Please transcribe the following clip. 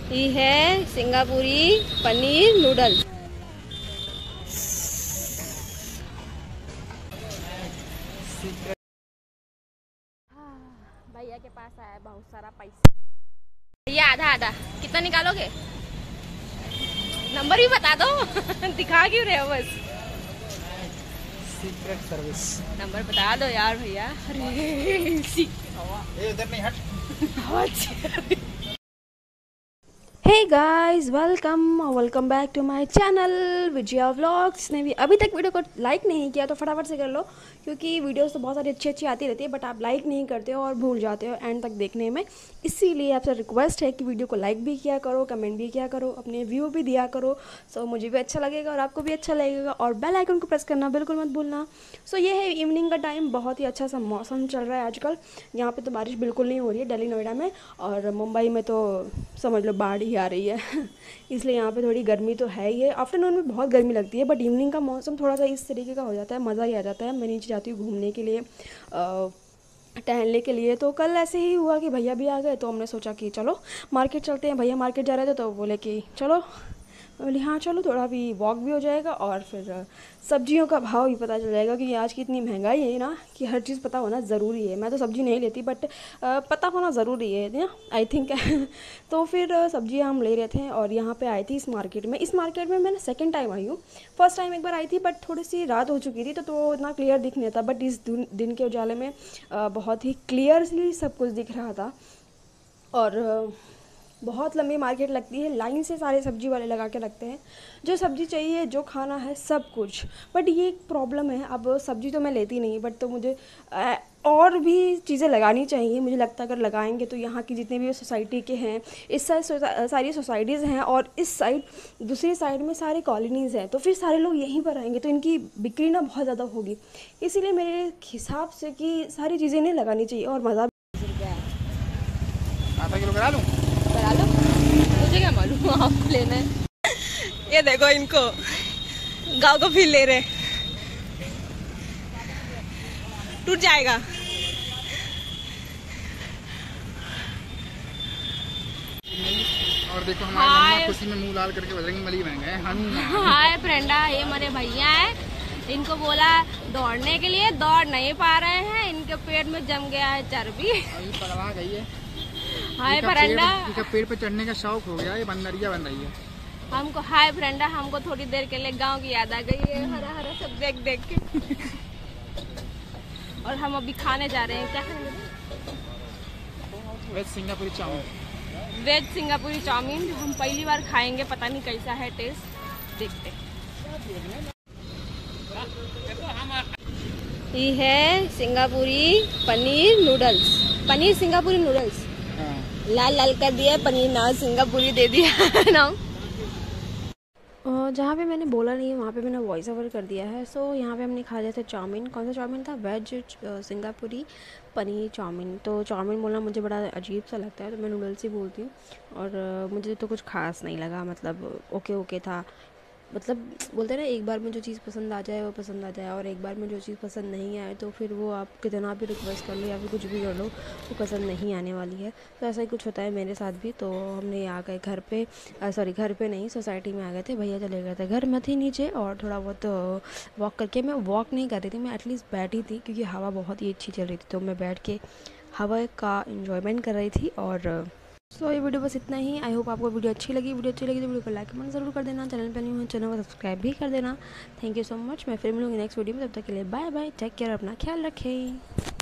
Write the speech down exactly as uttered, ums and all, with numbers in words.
ये है सिंगापुरी पनीर नूडल्स। भैया के पास आया बहुत सारा पैसा। भैया आधा आधा कितना निकालोगे? नंबर भी बता दो। दिखा क्यों रहे हो? बस सीक्रेट सर्विस नंबर बता दो यार भैया। अरे उधर नहीं हट। Hey guys, welcome welcome back to my channel Vijaya vlogs. ने भी अभी तक वीडियो को लाइक नहीं किया तो फटाफट से कर लो, क्योंकि वीडियोस तो बहुत सारी अच्छी अच्छी आती रहती है, बट आप लाइक नहीं करते हो और भूल जाते हो एंड तक देखने में। इसीलिए आपसे रिक्वेस्ट है कि वीडियो को लाइक भी किया करो, कमेंट भी किया करो, अपने व्यू भी दिया करो। सो so, मुझे भी अच्छा लगेगा और आपको भी अच्छा लगेगा। और बेल आइकन को प्रेस करना बिल्कुल मत भूलना। सो so, ये है इवनिंग का टाइम, बहुत ही अच्छा सा मौसम चल रहा है आजकल। यहाँ पर तो बारिश बिल्कुल नहीं हो रही है दिल्ली नोएडा में, और मुंबई में तो समझ लो बाढ़ ही आ रही है। इसलिए यहाँ पे थोड़ी गर्मी तो है ही है। आफ्टरनून में बहुत गर्मी लगती है, बट इवनिंग का मौसम थोड़ा सा इस तरीके का हो जाता है, मज़ा ही आ जाता है। मैं नीचे जाती हूँ घूमने के लिए, टहलने के लिए। तो कल ऐसे ही हुआ कि भैया भी आ गए, तो हमने सोचा कि चलो मार्केट चलते हैं। भैया मार्केट जा रहे थे तो बोले कि चलो, बोले हाँ चलो, थोड़ा भी वॉक भी हो जाएगा और फिर सब्जियों का भाव भी पता चल जाएगा, क्योंकि आज की इतनी महंगाई है ना कि हर चीज़ पता होना ज़रूरी है। मैं तो सब्ज़ी नहीं लेती, बट पता होना ज़रूरी है ना, आई थिंक। तो फिर सब्जियां हम ले रहे थे और यहाँ पे आई थी इस मार्केट में। इस मार्केट में मैंने सेकंड टाइम आई हूँ। फर्स्ट टाइम एक बार आई थी, बट थोड़ी सी रात हो चुकी थी तो तो इतना क्लियर दिख नहीं था, बट इस दिन के उजाले में बहुत ही क्लियरली सब कुछ दिख रहा था। और बहुत लंबी मार्केट लगती है, लाइन से सारे सब्जी वाले लगा के रखते हैं, जो सब्ज़ी चाहिए, जो खाना है, सब कुछ। बट ये एक प्रॉब्लम है, अब सब्ज़ी तो मैं लेती नहीं, बट तो मुझे और भी चीज़ें लगानी चाहिए। मुझे लगता है अगर लगाएंगे तो यहाँ की जितने भी सोसाइटी के हैं, इस साइड सारी सोसाइटीज़ हैं और इस साइड दूसरी साइड में सारे कॉलोनीज़ हैं, तो फिर सारे लोग यहीं पर आएंगे तो इनकी बिक्री ना बहुत ज़्यादा होगी। इसीलिए मेरे हिसाब से कि सारी चीज़ें नहीं लगानी चाहिए और मज़ा आधा किलो करा लूँ। करा लो, मुझे क्या मालूम आपको लेना है। ये देखो इनको गाँव को फील ले रहे, टूट जाएगा। और देखो हमारे खुशी में मुंह लाल करके बजरंगी बली बन गए। हाय फ्रेंडा, ये मेरे भैया है। इनको बोला दौड़ने के लिए, दौड़ नहीं पा रहे हैं, इनके पेट में जम गया है चर्बी, अभी पगला गई है। हाय फ्रेंडा, इनका पेड़ पे चढ़ने का शौक हो गया, ये बंदरिया बन रही है हमको। हाय फ्रेंडा, हमको थोड़ी देर के लिए गांव की याद आ गई है, हरा हरा सब देख देख के। और हम अभी खाने जा रहे हैं, क्या खाने? वेज सिंगापुरी चाउमीन। वेज सिंगापुरी चाउमीन हम पहली बार खाएंगे, पता नहीं कैसा है टेस्ट, देखते। ये है सिंगापुरी पनीर नूडल्स, पनीर सिंगापुरी नूडल्स। लाल लाल कर दिया पनीर, ना सिंगापुरी दे दिया ना। जहाँ पे मैंने बोला नहीं है वहाँ पे मैंने वॉइस ओवर कर दिया है। सो यहाँ पे हमने खा लिया था चाउमीन। कौन सा चाउमीन था? वेज सिंगापुरी पनीर चाउमीन। तो चाउमीन बोलना मुझे बड़ा अजीब सा लगता है, तो मैं नूडल्स ही बोलती हूँ। और मुझे तो कुछ खास नहीं लगा, मतलब ओके ओके था। मतलब बोलते हैं ना, एक बार में जो चीज़ पसंद आ जाए वो पसंद आ जाए, और एक बार में जो चीज़ पसंद नहीं आए तो फिर वो आप कितना भी रिक्वेस्ट कर लो या फिर कुछ भी कर लो, वो पसंद नहीं आने वाली है। तो ऐसा ही कुछ होता है मेरे साथ भी। तो हमने आ गए घर पे, सॉरी घर पे नहीं, सोसाइटी में आ गए थे। भैया चले गए थे घर में थी नीचे, और थोड़ा बहुत वॉक करके, मैं वॉक नहीं कर रही थी, मैं एटलीस्ट बैठी थी, क्योंकि हवा बहुत ही अच्छी चल रही थी, तो मैं बैठ के हवा का इन्जॉयमेंट कर रही थी। और सो so, ये वीडियो बस इतना ही। आई होप आपको वीडियो अच्छी लगी। वीडियो अच्छी लगी तो वीडियो को लाइक कमेंट जरूर कर देना। चैनल पर नहीं हो चैनल को सब्सक्राइब भी कर देना। Thank you so much. मैं फिर मिलूंगी नेक्स्ट वीडियो में, तब तक के लिए बाय बाय, टेक केयर, अपना ख्याल रखें।